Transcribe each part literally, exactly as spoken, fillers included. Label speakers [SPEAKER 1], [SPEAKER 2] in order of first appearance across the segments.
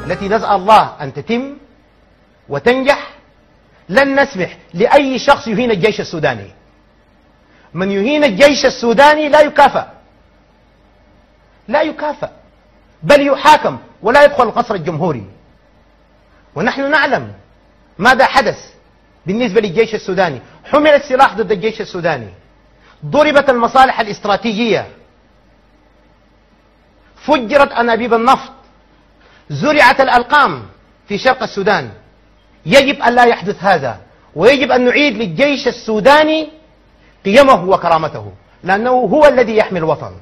[SPEAKER 1] التي نسأل الله أن تتم وتنجح، لن نسمح لأي شخص يهين الجيش السوداني. من يهين الجيش السوداني لا يكافأ، لا يكافأ، بل يحاكم ولا يدخل القصر الجمهوري. ونحن نعلم ماذا حدث بالنسبة للجيش السوداني. حمل السلاح ضد الجيش السوداني، ضربت المصالح الاستراتيجية، فجرت أنابيب النفط، زرعت الألقام في شرق السودان. يجب أن لا يحدث هذا، ويجب أن نعيد للجيش السوداني قيمه وكرامته، لأنه هو الذي يحمي الوطن،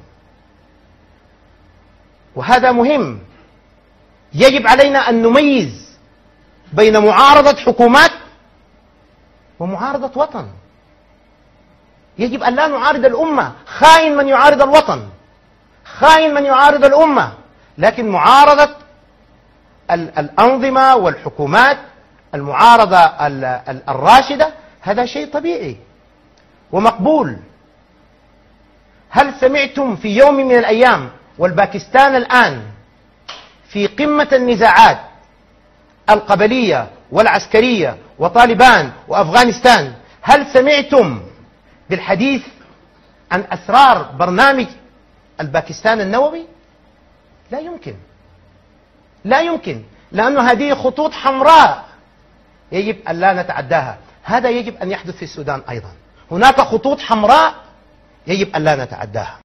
[SPEAKER 1] وهذا مهم. يجب علينا أن نميز بين معارضة حكومات ومعارضة وطن. يجب أن لا نعارض الأمة. خائن من يعارض الوطن، خائن من يعارض الأمة. لكن معارضة الأنظمة والحكومات، المعارضة الراشدة، هذا شيء طبيعي ومقبول. هل سمعتم في يوم من الأيام، والباكستان الآن في قمة النزاعات القبلية والعسكرية وطالبان وأفغانستان، هل سمعتم بالحديث عن أسرار برنامج الباكستان النووي؟ لا يمكن، لا يمكن، لأن هذه خطوط حمراء يجب أن لا نتعداها. هذا يجب أن يحدث في السودان أيضا. هناك خطوط حمراء يجب أن لا نتعداها.